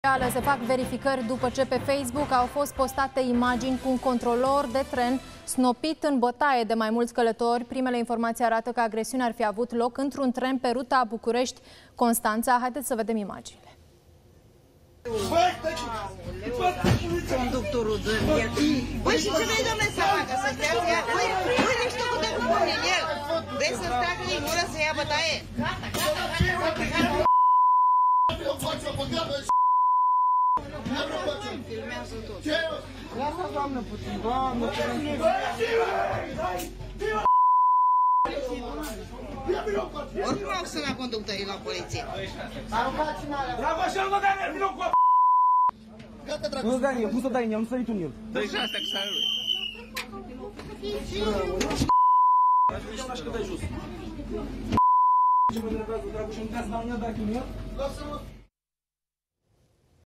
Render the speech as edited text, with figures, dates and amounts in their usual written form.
Se fac verificări după ce pe Facebook au fost postate imagini cu un controlor de tren snopit în bătaie de mai mulți călători. Primele informații arată că agresiunea ar fi avut loc într-un tren pe ruta București-Constanța. Haideți să vedem imaginile. Conductorul de el. Băi, și ce vrei, domnule, să facă? Să stea să ia? Băi, nu știu cum de cum pune el. Vrei să stea că ei mură să ia bătaie? Filmează tot. Lasă, doamnă, puțin, doamnă. Oricum au sunat conductorii la poliție. Dragoșel, nu dai nervi, nu cu Gata, Dragoșel. Nu dai nervi, cum să dai nervi, am sărit un el. Dă-i și astea, că s-a lui. Lasă că dai jos. Ce mă nervează, Dragoșel, nu trebuie să dau un el, dacă un el? Lasă-mă.